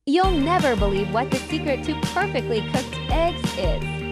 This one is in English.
You'll never believe what the secret to perfectly cooked eggs is.